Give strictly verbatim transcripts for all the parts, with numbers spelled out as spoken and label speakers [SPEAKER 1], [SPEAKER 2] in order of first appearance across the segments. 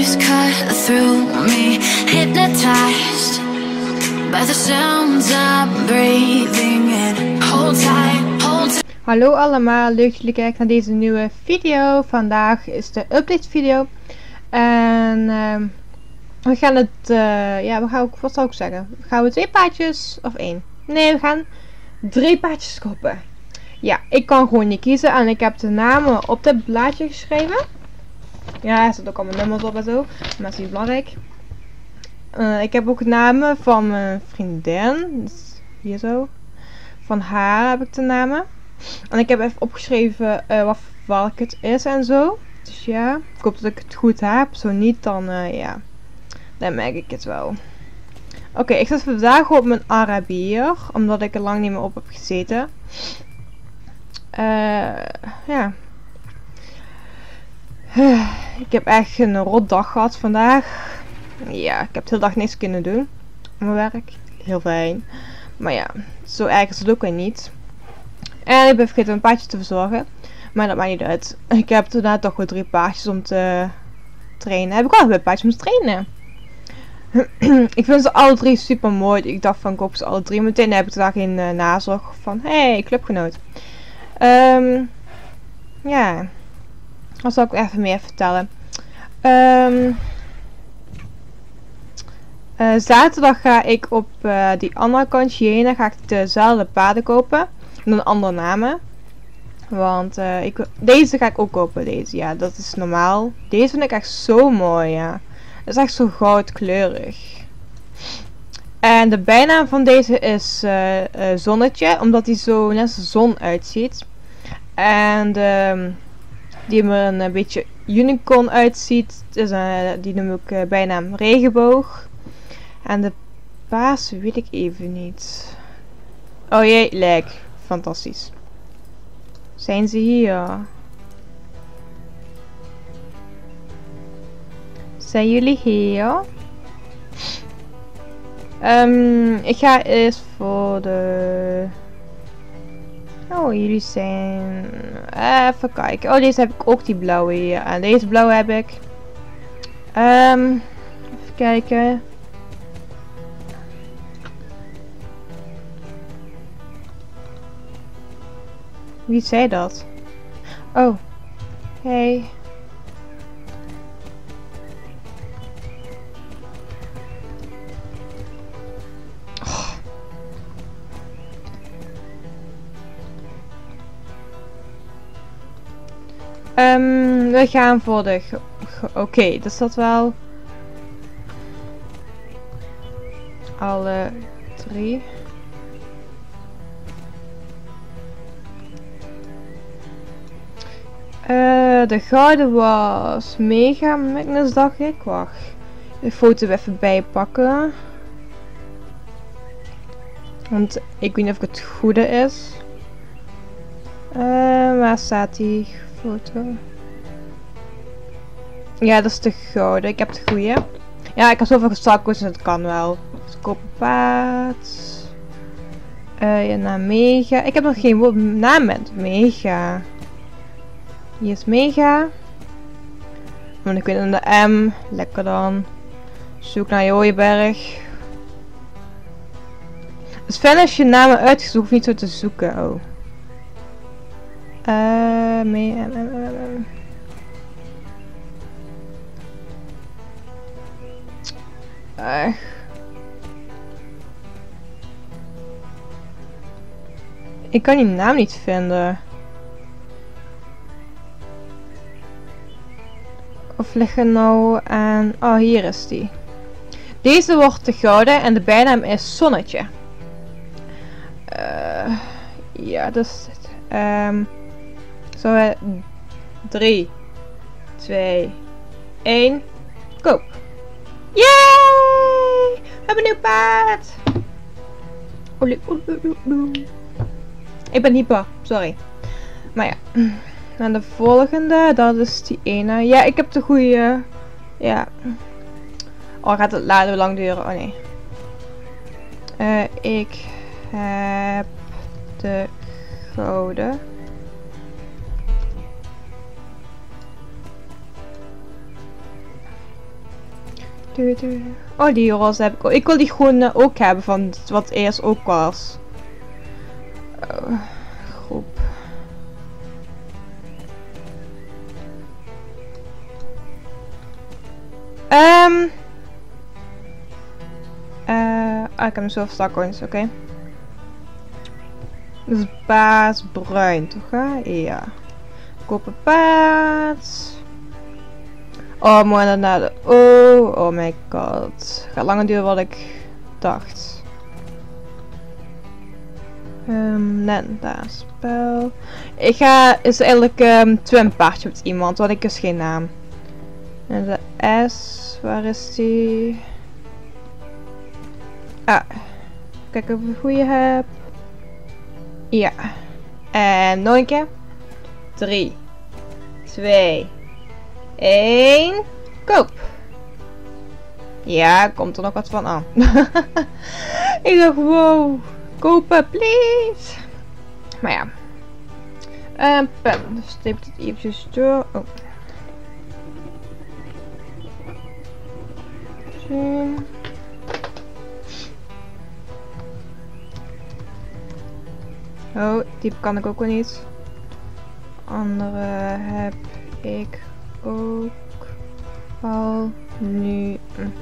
[SPEAKER 1] waves cut through me, hypnotized by the sounds I'm breathing in. Hold tight, hold tight.
[SPEAKER 2] Hallo allemaal, leuk dat jullie kijken naar deze nieuwe video. Vandaag is de update video. En uh, we gaan het, uh, ja, we gaan, wat zou ik zeggen? Gaan we twee paardjes of één? Nee, we gaan drie paardjes kopen. Ja, ik kan gewoon niet kiezen en ik heb de namen op dit blaadje geschreven. Ja, er zitten ook allemaal nummers op en zo, maar dat is niet belangrijk. Uh, ik heb ook namen van mijn vriendin, dus hier zo. Van haar heb ik de namen. En ik heb even opgeschreven uh, wat welk het is en zo. Dus ja, ik hoop dat ik het goed heb. Zo niet, dan uh, ja, dan merk ik het wel. Oké, okay, ik zit vandaag op mijn Arabier, omdat ik er lang niet meer op heb gezeten. Uh, ja. Uh, ik heb echt een rot dag gehad vandaag. Ja, ik heb de hele dag niks kunnen doen. Op mijn werk. Heel fijn. Maar ja, zo erg is het ook weer niet. En ik ben vergeten een paardje te verzorgen. Maar dat maakt niet uit. Ik heb daarna toch weer drie paardjes om te trainen. Heb ik al weer paardjes om te trainen. Ik vind ze alle drie super mooi. Ik dacht van ik koop ze alle drie. Meteen heb ik daar geen uh, nazorg van. Hey, clubgenoot. Um, ja. Dat zal ik even meer vertellen. Um, uh, zaterdag ga ik op uh, die andere kant Jena ga ik dezelfde paarden kopen. Met een andere namen. Want uh, ik, deze ga ik ook kopen. Deze, ja, dat is normaal. Deze vind ik echt zo mooi, ja. Dat is echt zo goudkleurig. En de bijnaam van deze is uh, uh, Zonnetje. Omdat hij zo net als de zon uitziet. En uh, die er een, een beetje unicorn uitziet. Dus, uh, die noem ik uh, bijnaam Regenboog. En de paas weet ik even niet. Oh jee, lek. Fantastisch. Zijn ze hier? Zijn jullie hier? Um, ik ga eerst voor de... Oh, jullie zijn... Even kijken. Oh, deze heb ik ook, die blauwe hier. En deze blauwe heb ik. Um, even kijken. Wie zei dat? Oh. Hey. Oh. Um, we gaan voor de... Oké, okay, dus dat wel... Alle drie. Uh, de gouden was Mega Magnus, dacht ik. Wacht. De foto even bijpakken. Want ik weet niet of het het goede is. Uh, waar staat die foto? Ja, dat is de gouden. Ik heb de goede. Ja, ik heb zoveel gestakkoes en het kan wel. Dus kopen paard. Uh, ja, naar Mega. Ik heb nog geen naam met Mega. Hier is Mega. Want ik weet aan de M. Lekker dan. Zoek naar Jooienberg. Het is fijn als je namen uitgezocht, hoef niet zo te zoeken. Oh. Uh, mee, M, M, M, M. Uh. Ik kan die naam niet vinden. Of liggen nou aan... Oh, hier is die. Deze wordt de gouden en de bijnaam is Zonnetje. Uh, ja, dat is het. Um, zo, uh, drie, twee, één, koop. Yay! We hebben een nieuw paard! Olie, olie, olie, olie. Ik ben hyper, sorry. Maar ja. En de volgende, dat is die ene. Ja, ik heb de goede. Ja. Oh, gaat het later lang duren? Oh nee. Uh, ik heb de gouden. Doei, doei. Oh, die roze heb ik ook. Ik wil die groene ook hebben van wat eerst ook was. Oh, groep. Ehm. Um, uh, ah, ik heb hem zoveel starcoins, oké. Okay. Dus baas bruin, toch? Hè? Ja. Kopen paard. Oh, mooi daarna. Oh, oh my god. Gaat langer duren wat ik dacht. Um, net daar spel. Ik ga is eigenlijk um, twin paardje met iemand, want ik is geen naam. En de S, waar is die? Ah, kijken of ik een goede heb. Ja. En nog een keer. drie, twee, één. Koop. Ja, komt er nog wat van aan. Ik dacht, wow. Kopen, please. Maar ja. En pen. Dus steep het eventjes door. Oh. Zo. Oh, die kan ik ook wel niet. Andere heb ik ook al. Nu,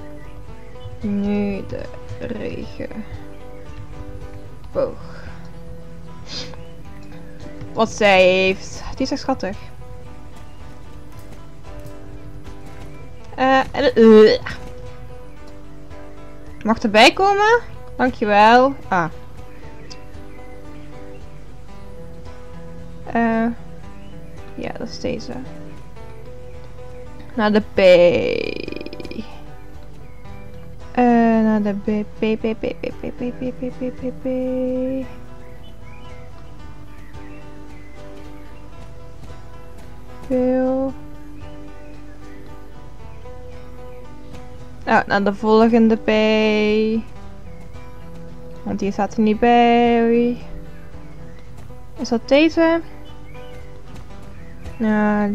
[SPEAKER 2] nu de regen. Boog. Wat zij heeft. Die is echt schattig. Uh, uh. Mag erbij komen? Dankjewel. Ah. Uh, ja, dat is deze. Naar de B. Uh, naar de B. B, B, B, B, B, B, B, B, B, B, B. Veel. Oh, naar de volgende B. Want die staat er niet bij. Is dat deze? Nou.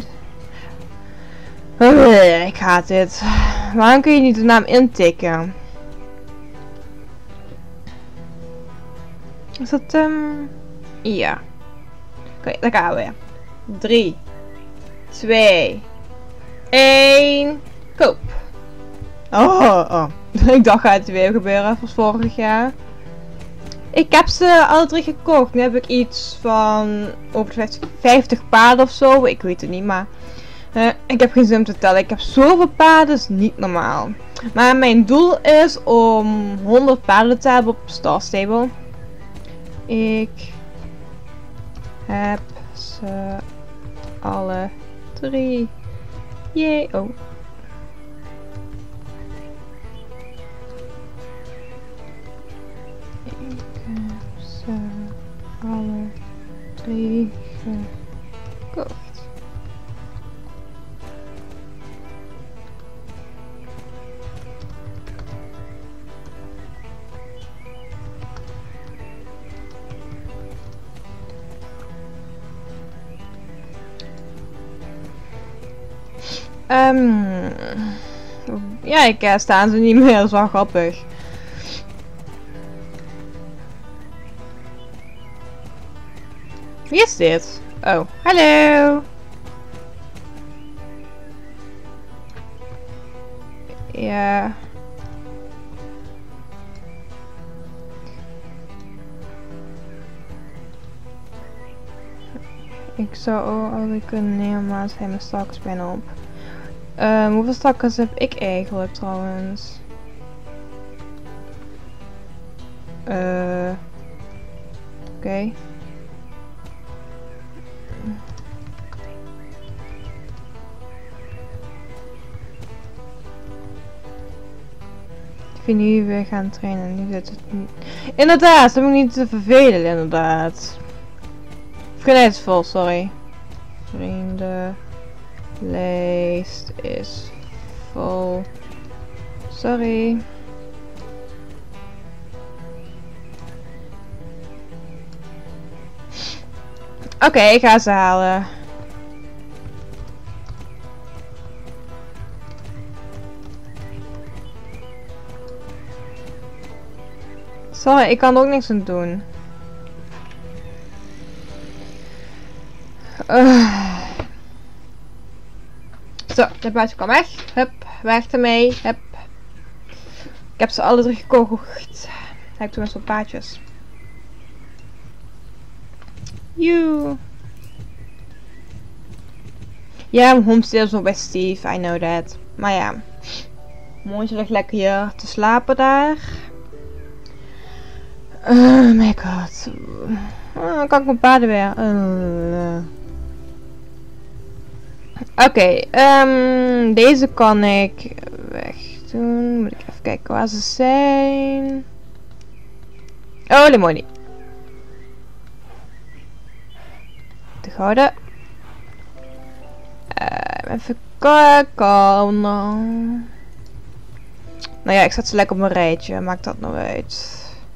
[SPEAKER 2] Uh, ik haat dit. Waarom kun je niet de naam intikken? Is dat um... ja. Oké, okay, daar gaan we. drie, twee, één. Koop. Oh, oh. Ik dacht gaat het weer gebeuren zoals vorig jaar. Ik heb ze alle drie gekocht. Nu heb ik iets van over vijftig paarden of zo. Ik weet het niet, maar uh, ik heb geen zin om te tellen. Ik heb zoveel paarden, is niet normaal. Maar mijn doel is om honderd paarden te hebben op Star Stable. Ik heb ze alle drie. Jee. Oh. Ze alle drie gekocht. Um, ja, ik uh, staan ze niet meer, dat is wel grappig. Wie is dit? Oh, hallo. Ja. Ik zou ook alweer kunnen nemen, maar het zijn mijn straks bijna op. Um, hoeveel stakkers heb ik eigenlijk trouwens? Uh, Oké. Okay. Ik vind nu weer gaan trainen. Nu zit het niet. Inderdaad, dat moet niet te vervelen, inderdaad. Vriendheidsvol, sorry. Vriendenlijst is vol. Sorry. Oké, okay, ik ga ze halen. Sorry, ik kan er ook niks aan doen. Uh. Zo, de buiten kan weg. Hup, weg ermee. Hup. Ik heb ze alle drie gekocht. Heb ik toen eens wat paadjes. Joe. Ja, mijn homestead is nog bij Steve. I know that. Maar ja. Mondje ligt lekker hier te slapen daar. Oh my god. Oh, dan kan ik mijn paarden weer. Uh. Oké, okay, um, deze kan ik wegdoen. Moet ik even kijken waar ze zijn. Oh, limoni. De gouden. Uh, even kijken. Nou ja, ik zet ze lekker op een rijtje. Maakt dat nou uit?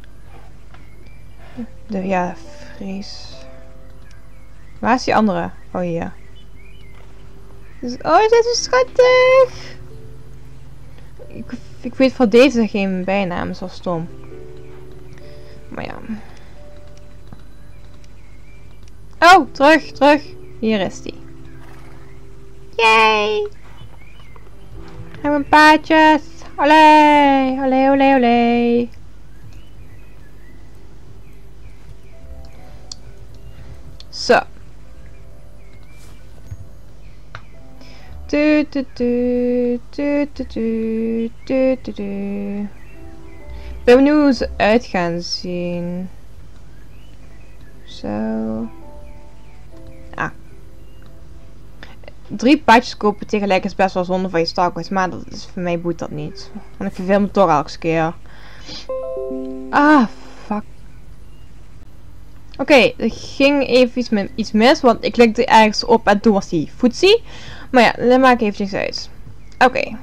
[SPEAKER 2] De, ja, Fries. Waar is die andere? Oh, hier. Oh, dit is schattig! Ik, ik weet van deze geen bijnaam, zo stom. Maar ja. Oh, terug, terug. Hier is die. Yay! En mijn paardjes. Olé, olé, olé, olé. Zo. Du, du, du, du, du, du, du, du, du. Ik ben benieuwd hoe ze uit gaan zien. Zo. Ah. Drie paadjes kopen tegelijk is best wel zonde van je Starcoins, maar dat is, voor mij boeit dat niet. Want ik verveel me toch elke keer. Ah, fuck. Oké, okay, er ging even iets, met, iets mis, want ik klikte ergens op en toen was die footsie. Maar ja, dat maakt eventjes uit. Oké. Okay.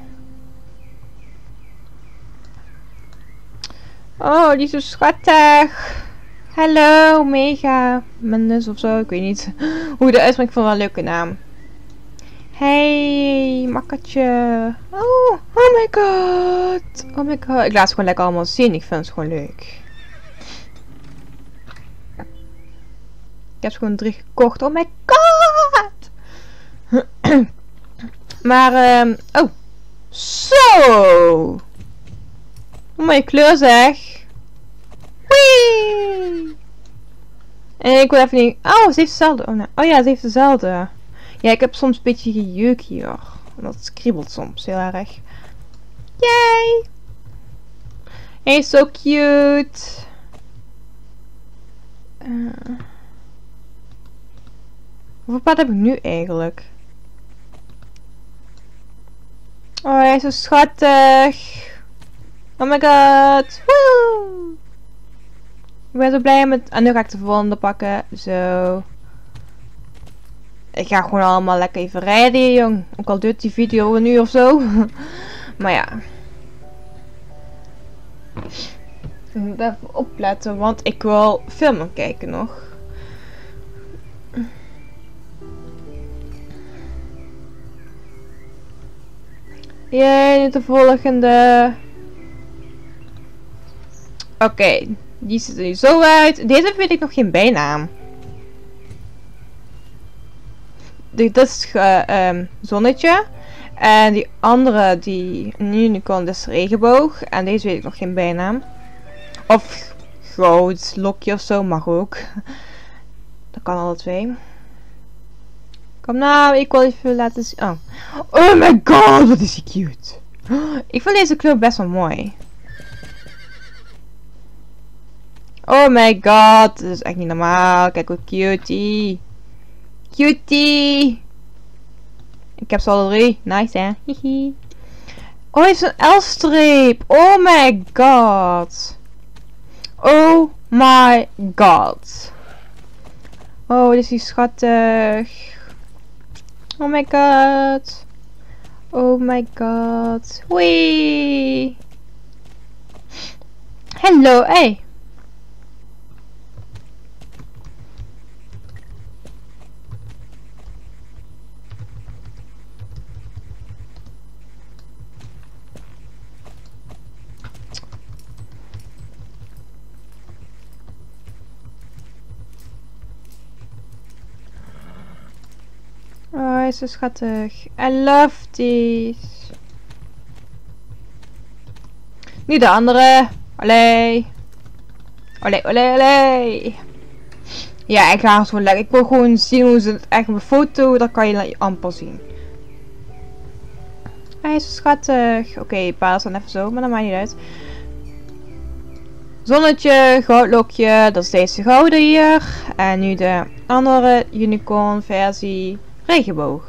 [SPEAKER 2] Oh, die is zo schattig. Hallo, mega. Mendes of zo, ik weet niet hoe je dat uitspreekt. Ik vond wel een leuke naam. Hey, makkertje. Oh, oh my god. Oh my god. Ik laat ze gewoon lekker allemaal zien. Ik vind het gewoon leuk. Ik heb ze gewoon drie gekocht. Oh my god. Maar, um, oh. Zo. Hoe mooie kleur zeg. Wee. En ik wil even niet... Oh, ze heeft dezelfde. Oh, nee. Oh ja, ze heeft dezelfde. Ja, ik heb soms een beetje gejeuk hier. Dat kriebelt soms heel erg. Yay. Hij is zo cute. Uh. Hoeveel paard heb ik nu eigenlijk? Oh, hij is zo schattig. Oh my god. Woo. Ik ben zo blij met... En nu ga ik de volgende pakken. Zo. Ik ga gewoon allemaal lekker even rijden, jong. Ook al duurt die video een uur of zo. Maar ja. Ik moet even opletten, want ik wil filmen kijken nog. Jee, de volgende. Oké, okay, die ziet er nu zo uit. Deze vind ik nog geen bijnaam. Dit is uh, um, zonnetje. En die andere, die een unicorn, is regenboog. En deze weet ik nog geen bijnaam. Of goud, lokje of zo, mag ook. Dat kan alle twee. Kom nou, ik wil even laten zien. Oh. Oh my god, wat is die cute. Ik vind deze kleur best wel mooi. Oh my god, dat is echt niet normaal. Kijk hoe cutie. Cutie. Ik heb ze al drie. Nice hè. Hihi. Oh, hij heeft een L-streep. Oh my god. Oh my god. Oh, dit is die schattig. Oh my god. Oh my god. Wee. Hallo, hey. hij is zo schattig. I love these. Niet de andere. Allee. Allee, allee, allee. Ja, ik ga het gewoon lekker. Ik wil gewoon zien hoe ze het echt op een foto. Dat kan je amper zien. Hij is zo schattig. Oké, okay, paal is dan even zo, maar dat maakt niet uit. Zonnetje, goudlokje. Dat is deze gouden hier. En nu de andere unicorn versie. Regenboog.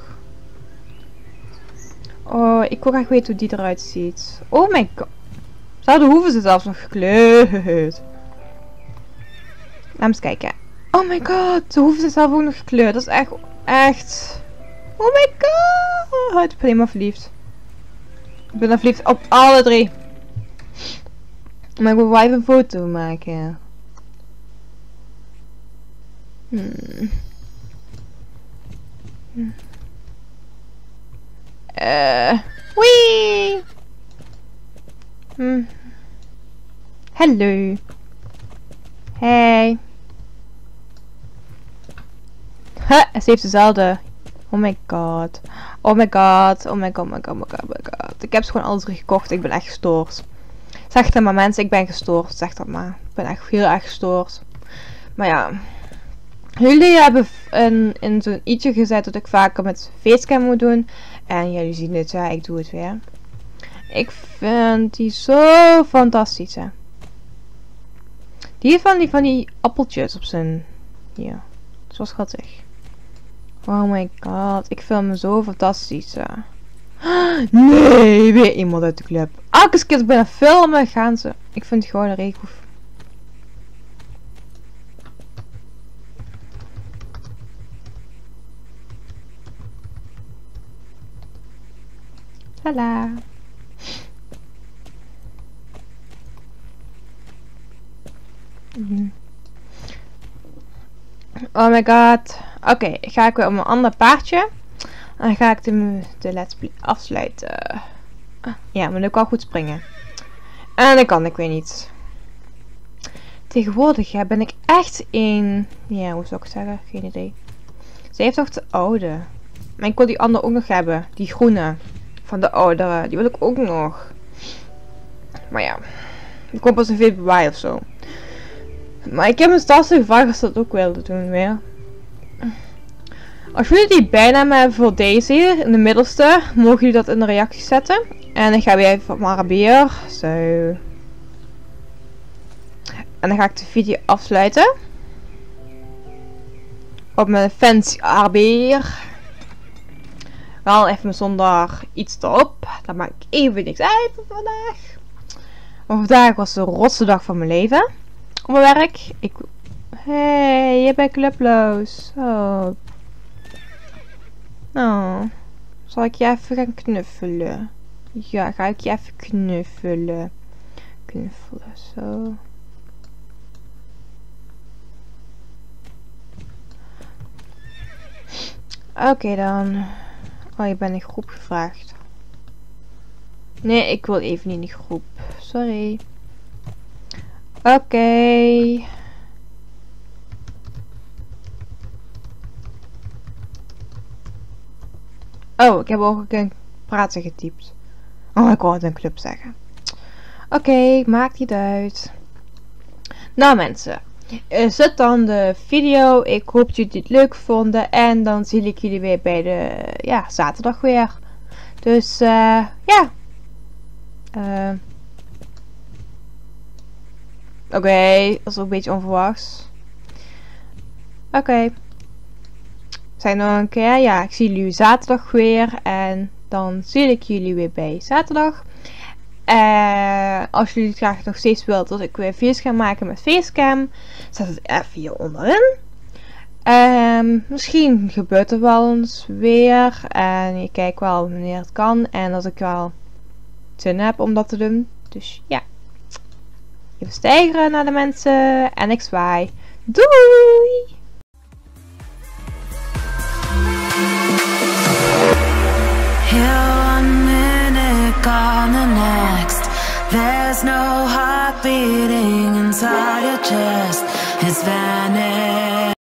[SPEAKER 2] Oh, ik wil graag weten hoe die eruit ziet. Oh my god. Zouden hoeven ze zelfs nog gekleurd. Laat eens kijken. Oh my god, ze hoeven ze zelf ook nog gekleurd. Dat is echt, echt. Oh my god. Ik ben helemaal verliefd. Ik ben dan verliefd op alle drie. Maar ik wil wel even een foto maken. Hmm. Hmm. Uh, wee. Hmm. Hallo. Hey. Ha, ze heeft dezelfde. Oh my god. Oh my god. Oh my god, oh my god, oh my god, oh my god. Ik heb ze gewoon alle drie gekocht. Ik ben echt gestoord. Zeg dat maar mensen, ik ben gestoord. Zeg dat maar. Ik ben echt heel erg gestoord. Maar ja. Jullie hebben in, in zo'n i'tje gezet dat ik vaker met facecam moet doen. En jullie zien het, ja, ik doe het weer. Ik vind die zo fantastisch, hè. Die van die, van die appeltjes op zijn... Hier. Zo schattig. Oh my god. Ik vind hem zo fantastisch, hè. Nee, weer iemand uit de club. Elke keer als ik ben aan het filmen, gaan ze. Ik vind het gewoon een regenboog. Tada. Mm. Oh my god. Oké, okay, ga ik weer op een ander paardje. Dan ga ik de, de let's play afsluiten. Ja, maar nu kan ik goed springen. En dat kan ik weer niet. Tegenwoordig ja, ben ik echt een... Ja, hoe zou ik zeggen? Geen idee. Ze heeft toch de oude. Maar ik wil die andere ook nog hebben. Die groene. Van de oudere. Die wil ik ook nog. Maar ja. Die komt pas in februari of zo. Maar ik heb me zelfs gevraagd of ze dat ook wilden doen weer. Als jullie die bijnaam hebben voor deze hier, in de middelste, mogen jullie dat in de reacties zetten. En ik ga weer even op mijn Arabier. Zo. En dan ga ik de video afsluiten. Op mijn fancy Arabier. Wel even zonder iets erop. Dat maakt even niks uit voor vandaag. Maar vandaag was de rotste dag van mijn leven. Op mijn werk. Ik... Hey, je bent clubloos. Oh. Oh. Zal ik je even gaan knuffelen? Ja, ga ik je even knuffelen. Knuffelen, zo. Oké okay, dan. Oh, je bent in groep gevraagd. Nee, ik wil even niet in die groep. Sorry. Oké. Okay. Oh, ik heb ook een praten getypt. Oh, ik wou het een club zeggen. Oké, okay, maakt niet uit. Nou mensen, uh, zet dan de video. Ik hoop dat jullie het leuk vonden. En dan zie ik jullie weer bij de ja, zaterdag weer. Dus uh, ja. Uh, Oké, okay, dat is ook een beetje onverwachts. Oké. Okay. Zijn nog een keer. Ja, ik zie jullie zaterdag weer. En dan zie ik jullie weer bij zaterdag. Uh, als jullie het graag nog steeds wilt dat ik weer video's ga maken met facecam, zet het even hier onderin. Um, misschien gebeurt er wel eens weer. En ik kijk wel wanneer het kan. En dat ik wel zin heb om dat te doen. Dus ja. Even stijgeren naar de mensen. En ik zwaai. Doei!
[SPEAKER 1] Here one minute, gone the next. There's no heart beating inside your chest. It's vanished.